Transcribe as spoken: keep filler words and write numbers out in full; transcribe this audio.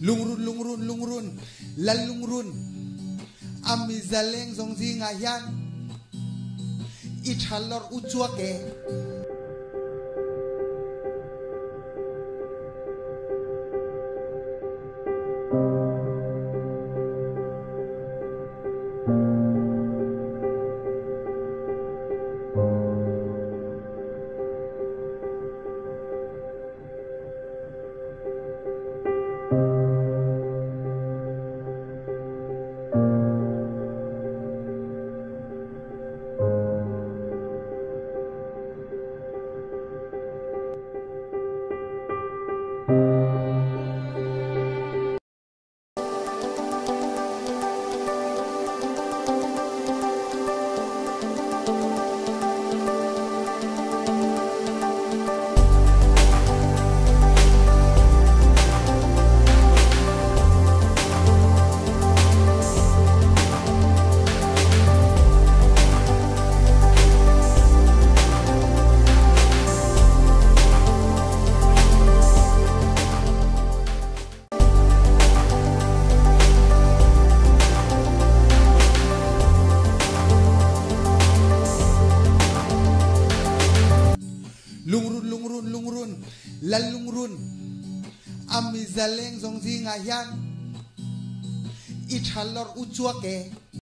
lungrun lungrun lungrun lalungrun ami zaleng zongzi nga hian i thalor uchua ke lungrun lungrun lungrun lalungrun ami zaleng zongzi nga hian i thalor uchua ke